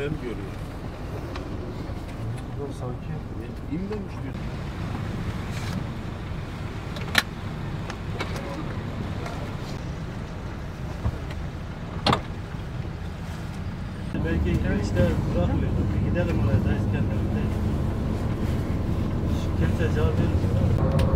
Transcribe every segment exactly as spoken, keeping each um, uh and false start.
Oraya mı görüyor? Yok sanki. İn demiş diyor. Belki işte bırakmıyor. Gidelim oraya da İskenderun'da. Kimse cevap vermiyor.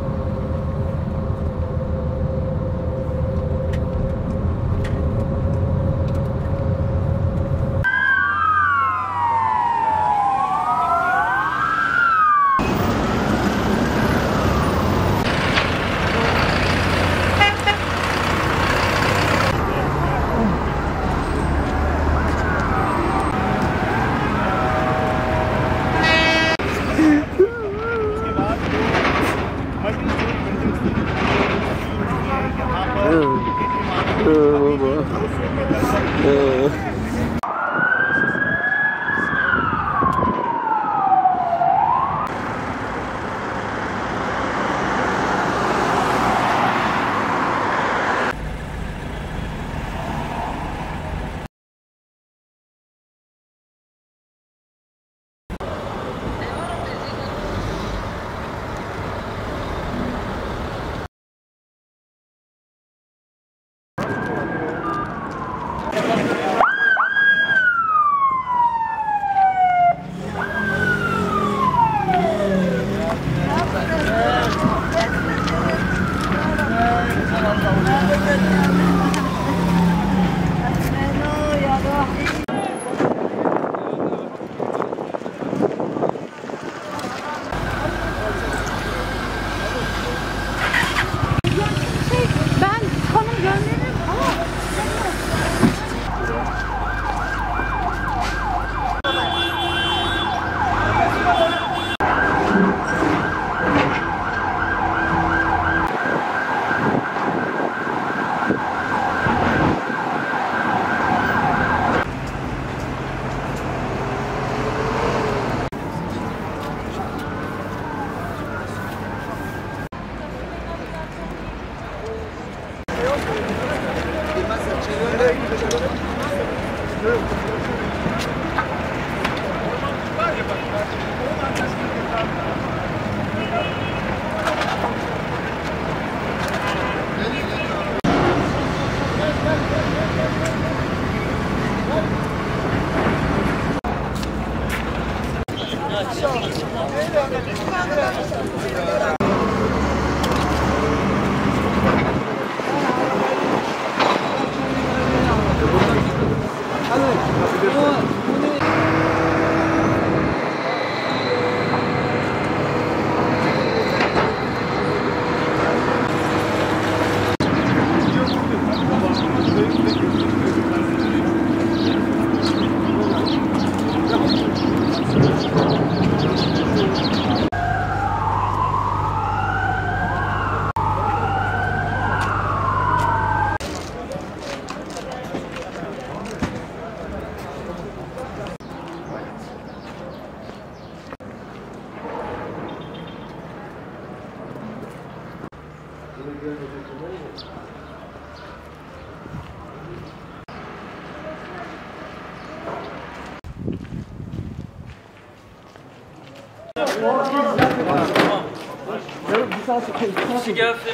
Kişi gelsin.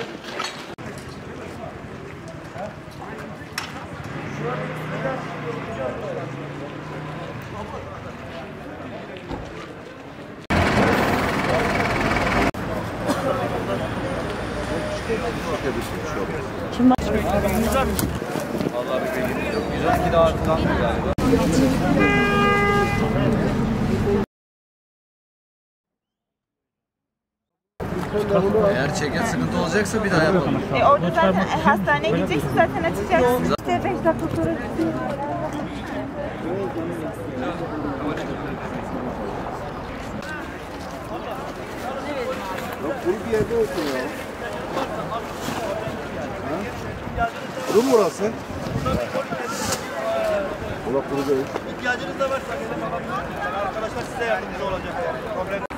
Kim var? Vallahi bir bilgim yok. yüz on iki daha arttıran galiba. Eğer çeken sıkıntı olacaksa bir daha yapalım. E orada zaten e, hastaneye gideceksin, zaten açacaksın. İşte beş dakika sonra. Yok kuru bir yerde olsun ya. Ha? Kuru mu burası? Bura kuru değil. İhtiyacınız da varsa gelin bakalım. Arkadaşlar size yardımcı olacak. Problem